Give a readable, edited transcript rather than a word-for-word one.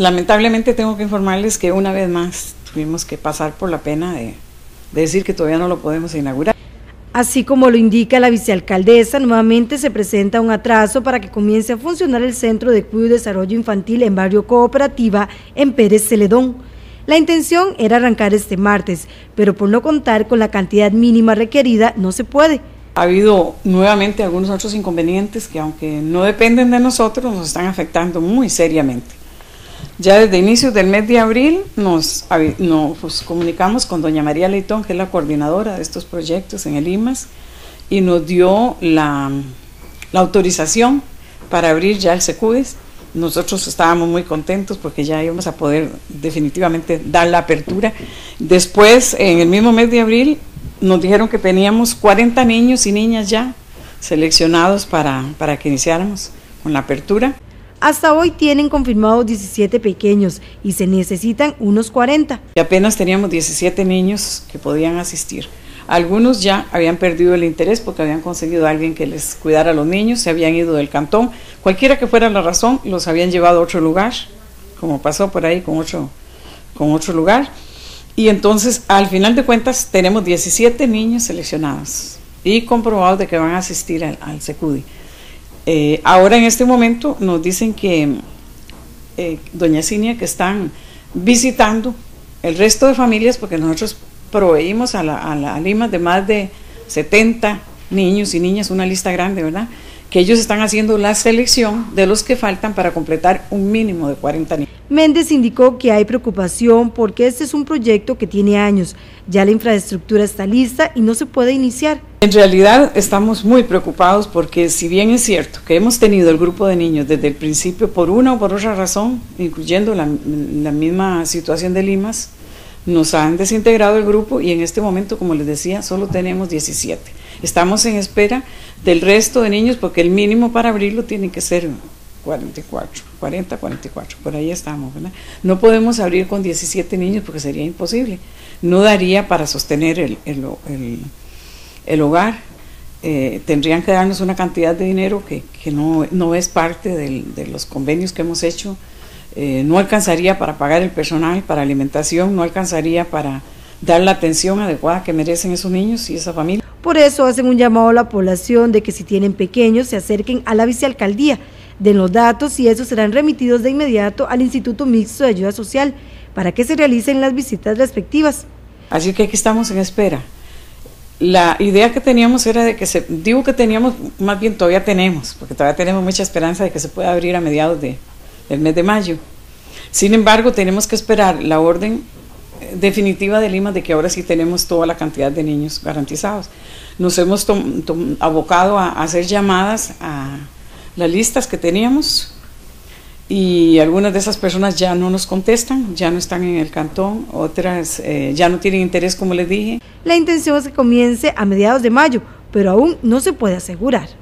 lamentablemente tengo que informarles que una vez más tuvimos que pasar por la pena de decir que todavía no lo podemos inaugurar. Así como lo indica la vicealcaldesa, nuevamente se presenta un atraso para que comience a funcionar el Centro de Cuidado y Desarrollo Infantil en Barrio Cooperativa en Pérez Celedón. La intención era arrancar este martes, pero por no contar con la cantidad mínima requerida no se puede. Ha habido nuevamente algunos otros inconvenientes que, aunque no dependen de nosotros, nos están afectando muy seriamente. Ya desde inicios del mes de abril nos comunicamos con doña María Leitón, que es la coordinadora de estos proyectos en el IMAS, y nos dio la autorización para abrir ya el SECUDES. Nosotros estábamos muy contentos porque ya íbamos a poder definitivamente dar la apertura. Después, en el mismo mes de abril, nos dijeron que teníamos 40 niños y niñas ya seleccionados para que iniciáramos con la apertura. Hasta hoy tienen confirmados 17 pequeños y se necesitan unos 40. Y apenas teníamos 17 niños que podían asistir. Algunos ya habían perdido el interés porque habían conseguido a alguien que les cuidara a los niños, se habían ido del cantón. Cualquiera que fuera la razón, los habían llevado a otro lugar, como pasó por ahí con otro lugar. Y entonces, al final de cuentas, tenemos 17 niños seleccionados y comprobados de que van a asistir al SECUDI. Ahora en este momento nos dicen que doña Cinia, que están visitando el resto de familias, porque nosotros proveímos a la Lima de más de 70 niños y niñas, una lista grande, ¿verdad? Que ellos están haciendo la selección de los que faltan para completar un mínimo de 40 niños. Méndez indicó que hay preocupación porque este es un proyecto que tiene años, ya la infraestructura está lista y no se puede iniciar. En realidad estamos muy preocupados porque, si bien es cierto que hemos tenido el grupo de niños desde el principio por una o por otra razón, incluyendo la misma situación de Limas, nos han desintegrado el grupo y en este momento, como les decía, solo tenemos 17. Estamos en espera del resto de niños porque el mínimo para abrirlo tiene que ser 40, 44, por ahí estamos, ¿verdad? No podemos abrir con 17 niños porque sería imposible, no daría para sostener el hogar. Tendrían que darnos una cantidad de dinero que no es parte de los convenios que hemos hecho. No alcanzaría para pagar el personal, para alimentación, no alcanzaría para dar la atención adecuada que merecen esos niños y esa familia. Por eso hacen un llamado a la población de que si tienen pequeños se acerquen a la vicealcaldía, den los datos y esos serán remitidos de inmediato al Instituto Mixto de Ayuda Social para que se realicen las visitas respectivas. Así que aquí estamos en espera. La idea que teníamos era de que digo que teníamos, más bien todavía tenemos, porque todavía tenemos mucha esperanza de que se pueda abrir a mediados del mes de mayo. Sin embargo, tenemos que esperar la orden definitiva de Lima de que ahora sí tenemos toda la cantidad de niños garantizados. Nos hemos abocado a hacer llamadas a las listas que teníamos y algunas de esas personas ya no nos contestan, ya no están en el cantón, otras ya no tienen interés, como les dije. La intención es que comience a mediados de mayo, pero aún no se puede asegurar.